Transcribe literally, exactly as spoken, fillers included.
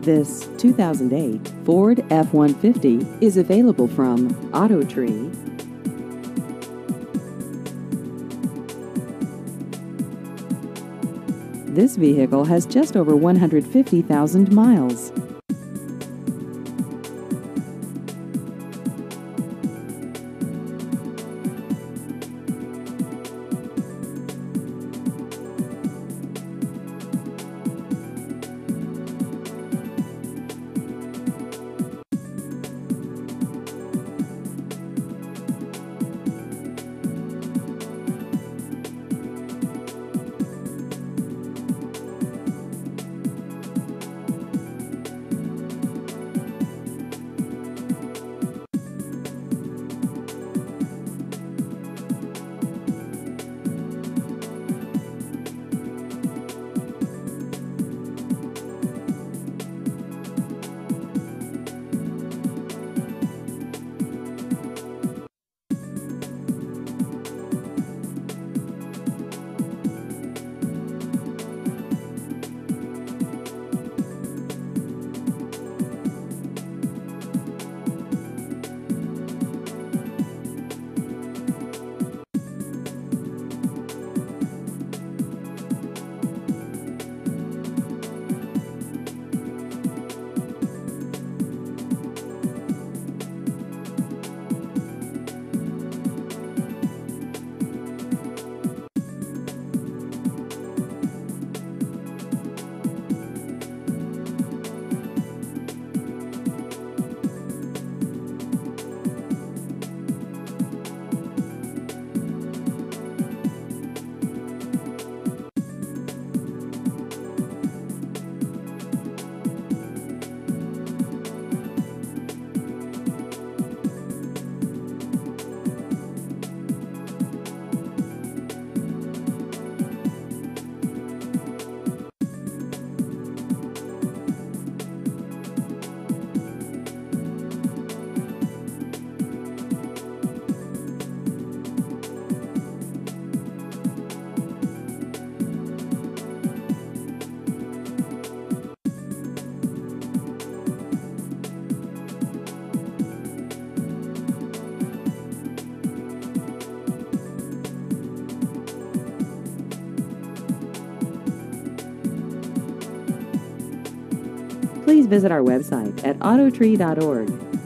This two thousand eight Ford F one fifty is available from AutoTree. This vehicle has just over one hundred fifty thousand miles. Please visit our website at autotree dot org.